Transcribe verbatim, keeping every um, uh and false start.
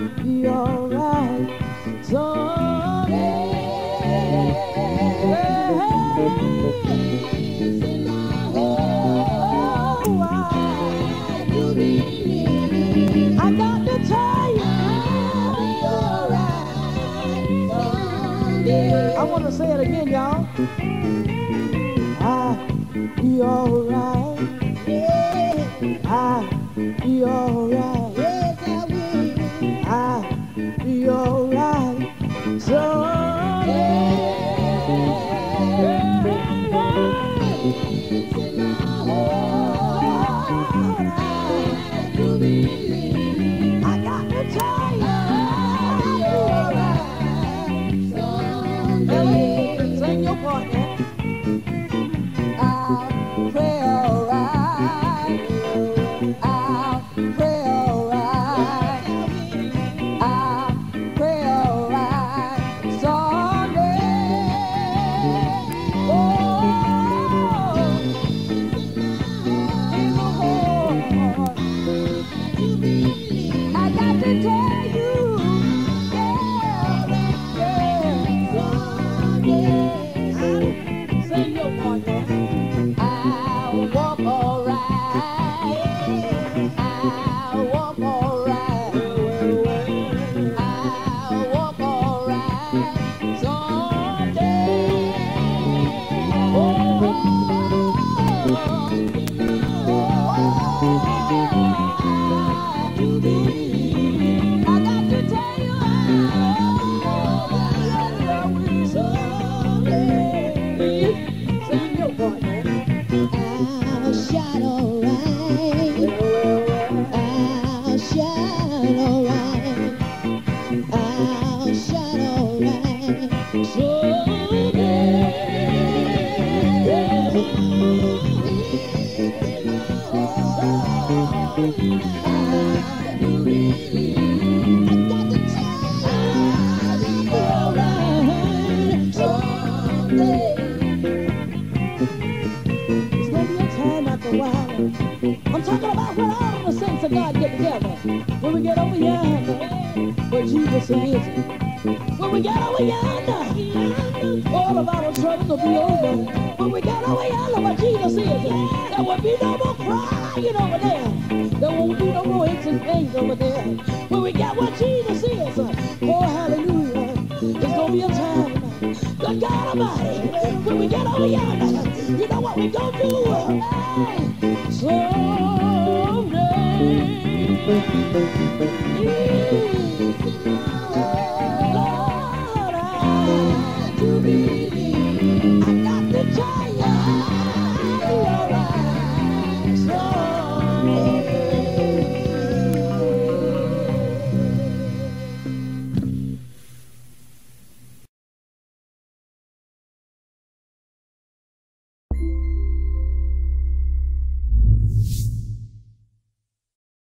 be alright someday. Oh, I do believe. I got to tell you, I'll be alright someday. I want to say it again, y'all. I'll be alright. Yeah. I'll be alright. Yes, I will. I'll be alright someday. It's in my heart. I do believe. I got to tell you, I'll be alright someday. Sing your part, man. I'll pray alright. I'll pray alright. I'll pray alright someday. Oh, in my heart, I got to tell you, yeah, yeah, someday. Sing your part, man. I'll walk alright. I'll walk alright. I'll walk alright someday. Oh, I do believe. I got to tell you, I'll be someday. Sing your part, man. I'll shine alright. I'll shine alright. I'll shine alright someday. I do believe. I got to tell you, I'll be alright someday. It's gonna be a time after a while. I'm talking about when all the saints of God get together. When we get over yonder, where Jesus is. When we get over yonder, all of our troubles will be over. When we get over yonder, where Jesus is, there will be no more crying over there. There won't be no more aches and pains over there. When we get where Jesus is, oh hallelujah, it's gonna be a time. Good God Almighty, when we get over yonder, you know what we gonna do? Someday.